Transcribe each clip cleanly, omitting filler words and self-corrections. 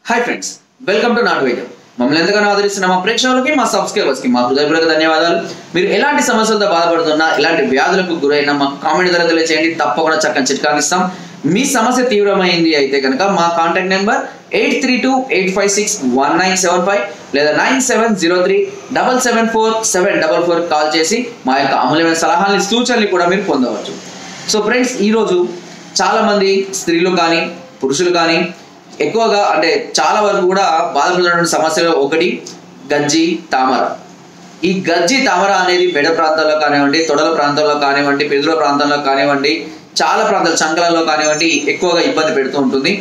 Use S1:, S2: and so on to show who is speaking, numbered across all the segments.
S1: Hi friends, welcome to నాట్ వైద్యం. మమ్మల్ని ఎంతగానో ఆదరిస్తున్న మా ప్రేక్షకులకి, మా సబ్స్క్రైబర్స్ కి మా హృదయపూర్వక ధన్యవాదాలు. మీరు ఎలాంటి సమస్యలతో బాధపడుతున్నా, ఎలాంటి వ్యాధులకు గురైనా మా కామెంట్ ద్వారా తెలియజేయండి. తప్పకుండా చక్కని చిట్కాలు ఇస్తాం. మీ సమస్య తీవ్రమైంది అయితే కనుక మా కాంటాక్ట్ నెంబర్ 8328561975 లేదా 9703774744 కాల్ చేసి మా యొక్క అమూల్యమైన సలహాలని, సూచనలు కూడా మీరు పొందవచ్చు. సో ఫ్రెండ్స్, ఈరోజు చాలా మంది స్త్రీలు కానీ పురుషులు కానీ ఎక్కువగా అంటే చాలా వరకు కూడా బాధపడుతున్నటువంటి సమస్యలు ఒకటి గజ్జి తామర. ఈ గజ్జి తామర అనేది మెడ ప్రాంతాల్లో కానివ్వండి, తొడల ప్రాంతంలో కానివ్వండి, పెదుల ప్రాంతంలో కానివ్వండి, చాలా ప్రాంతాలు చంకలలో కానివ్వండి ఎక్కువగా ఇబ్బంది పెడుతూ ఉంటుంది.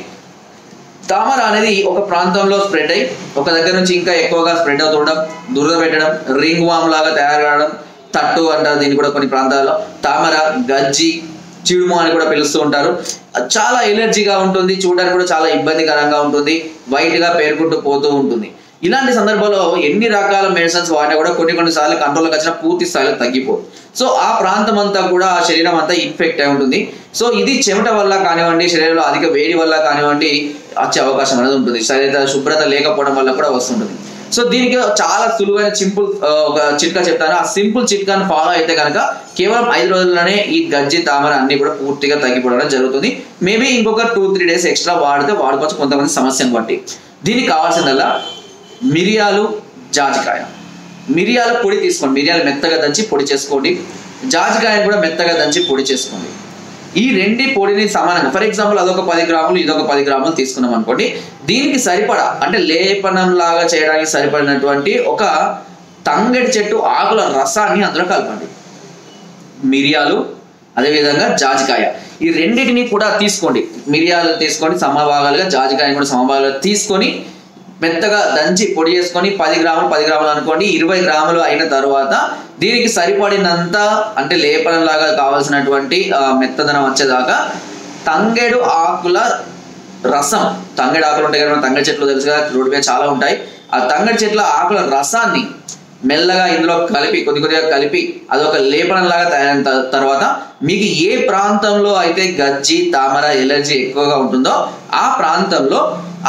S1: తామర అనేది ఒక ప్రాంతంలో స్ప్రెడ్ అయ్యి ఒక దగ్గర నుంచి ఇంకా ఎక్కువగా స్ప్రెడ్ అవుతుండడం, దురద పెట్టడం, రింగ్ వామ్ లాగా తయారు కావడం, తట్టు అంటారు దీన్ని కూడా కొన్ని ప్రాంతాల్లో. తామర, గజ్జి, చిడుము అని కూడా పిలుస్తూ ఉంటారు. చాలా ఎలర్జీగా ఉంటుంది, చూడడానికి కూడా చాలా ఇబ్బందికరంగా ఉంటుంది, వైట్ గా పేరుకుంటూ పోతూ ఉంటుంది. ఇలాంటి సందర్భంలో ఎన్ని రకాల మెడిసిన్స్ వాడినా కూడా కొన్ని సార్లు కంట్రోల్కి వచ్చిన పూర్తి స్థాయిలో తగ్గిపోదు. సో ఆ ప్రాంతం అంతా కూడా, ఆ శరీరం అంతా ఇన్ఫెక్ట్ అయి ఉంటుంది. సో ఇది చెమట వల్ల కానివ్వండి, శరీరంలో అధిక వేడి వల్ల కానివ్వండి వచ్చే అవకాశం అనేది ఉంటుంది. శరీర శుభ్రత లేకపోవడం వల్ల కూడా వస్తుంటుంది. సో దీనికి చాలా సులువైన సింపుల్ ఒక చిట్కా చెప్తాను. ఆ సింపుల్ చిట్కాను ఫాలో అయితే కనుక కేవలం 5 రోజుల్లోనే ఈ గజ్జి తామర అన్ని కూడా పూర్తిగా తగ్గిపోవడం జరుగుతుంది. మేబీ ఇంకొక 2-3 డేస్ ఎక్స్ట్రా వాడుకోవచ్చు కొంతమంది సమస్యను బట్టి. దీనికి కావాల్సిందల్లా మిరియాలు, జాజికాయ. మిరియాల పొడి తీసుకోండి, మిరియాలు మెత్తగా దంచి పొడి చేసుకోండి. జాజికాయను కూడా మెత్తగా దంచి పొడి చేసుకోండి. ఈ రెండు పొడిని సమానంగా, ఫర్ ఎగ్జాంపుల్ అదొక 10 గ్రాములు, ఇదొక 10 గ్రాములు తీసుకున్నాం అనుకోండి. దీనికి సరిపడా అంటే లేపనం లాగా చేయడానికి సరిపడినటువంటి ఒక తంగడి చెట్టు ఆకుల రసాన్ని అందులో కలపండి. మిరియాలు, అదేవిధంగా జాజికాయ, ఈ రెండింటిని కూడా తీసుకోండి. మిరియాలు తీసుకొని సమభాగాలుగా, జాజికాయని కూడా సమభాగాలుగా తీసుకొని మెత్తగా దంచి పొడి చేసుకొని 10 గ్రాములు అనుకోండి. 20 గ్రాములు అయిన తర్వాత దీనికి సరిపడినంత అంటే లేపనం లాగా కావాల్సినటువంటి మెత్తదనం వచ్చేదాకా తంగెడు ఆకుల రసం, తంగెడు ఆకులు ఉంటాయి కదా, తంగెడు చెట్లు తెలుసు కదా, రోడ్డు మీద చాలా ఉంటాయి. ఆ తంగెడు చెట్ల ఆకుల రసాన్ని మెల్లగా ఇందులో కలిపి కొద్దిగా కలిపి అదొక లేపనం లాగా తయారైన తర్వాత మీకు ఏ ప్రాంతంలో అయితే గజ్జి తామర ఎలర్జీ ఎక్కువగా ఉంటుందో ఆ ప్రాంతంలో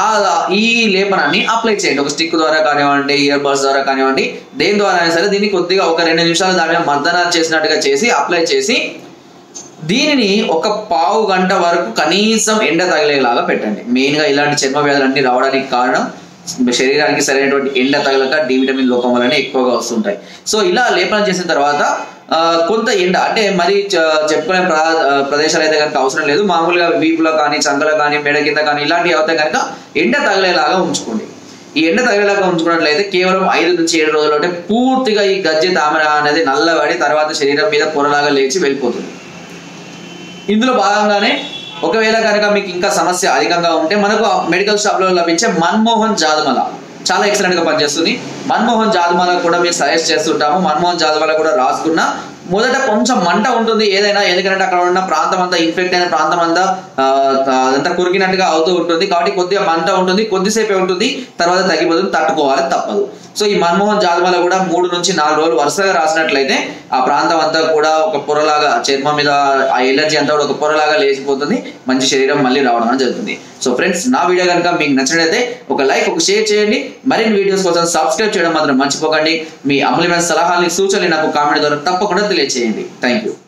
S1: ఈ లేపనాన్ని అప్లై చేయండి. ఒక స్టిక్ ద్వారా కానివ్వండి, ఇయర్ బడ్స్ ద్వారా కానివ్వండి, దేని ద్వారా అయినా సరే దీన్ని కొద్దిగా ఒక 2 నిమిషాలు దాని మీద మర్దన చేసినట్టుగా చేసి అప్లై చేసి దీనిని ఒక పావు గంట వరకు కనీసం ఎండ తగిలేలాగా పెట్టండి. మెయిన్గా ఇలాంటి చర్మ వ్యాధులన్నీ రావడానికి కారణం శరీరానికి సరైనటువంటి ఎండ తగలక డి విటమిన్ లోపం వల్లనే ఎక్కువగా వస్తుంటాయి. సో ఇలా లేపనం చేసిన తర్వాత కొంత ఎండ అంటే మరి చెప్పుకునే ప్రదేశాలు అయితే కనుక అవసరం లేదు. మామూలుగా వీపులో కానీ, చంకలో కానీ, మెడ కింద కానీ ఇలాంటివి అవుతాయి కనుక ఎండ తగిలేలాగా ఉంచుకోండి. ఈ ఎండ తగిలేలాగా ఉంచుకున్నట్లయితే కేవలం 5 నుంచి 7 రోజుల్లోనే పూర్తిగా ఈ గజ్జి తామర అనేది నల్లబడి తర్వాత శరీరం మీద పొరలాగా లేచి వెళ్ళిపోతుంది. ఇందులో భాగంగానే ఒకవేళ కనుక మీకు ఇంకా సమస్య అధికంగా ఉంటే మనకు మెడికల్ షాప్ లో లభించే మన్మోహన్ జాదుమల చాలా ఎక్సలెంట్ గా పనిచేస్తుంది. మన్మోహన్ జాదుమల కూడా మేము సజెస్ట్ చేస్తుంటాము. మన్మోహన్ జాదుమల కూడా రాసుకున్న మొదట కొంచెం మంట ఉంటుంది ఏదైనా, ఎందుకంటే అక్కడ ఉన్న ప్రాంతం అంతా ఇన్ఫెక్ట్ అయిన ప్రాంతం అంతా అదంతా కురికినట్టుగా అవుతూ ఉంటుంది. కాబట్టి కొద్దిగా మంట ఉంటుంది, కొద్దిసేపే ఉంటుంది, తర్వాత తగ్గిపోతుంది, తట్టుకోవాలి తప్పదు. సో ఈ మన్మోహన్ జాదుమల కూడా 3 నుంచి 4 రోజులు వరుసగా రాసినట్లయితే ఆ ప్రాంతం అంతా కూడా ఒక పొరలాగా, చర్మం మీద ఆ ఎలర్జీ అంతా కూడా ఒక పొరలాగా లేచిపోతుంది, మంచి శరీరం మళ్ళీ రావడం జరుగుతుంది. సో ఫ్రెండ్స్, నా వీడియో కనుక మీకు నచ్చినట్లయితే ఒక లైక్, ఒక షేర్ చేయండి. మరిన్ని వీడియోస్ కోసం సబ్స్క్రైబ్ చేయడం మాత్రం మర్చిపోకండి. మీ అమూల్యమైన సలహాలని, సూచనలు నాకు కామెంట్ ద్వారా తప్పకుండా తెలియజేయండి. Thank you.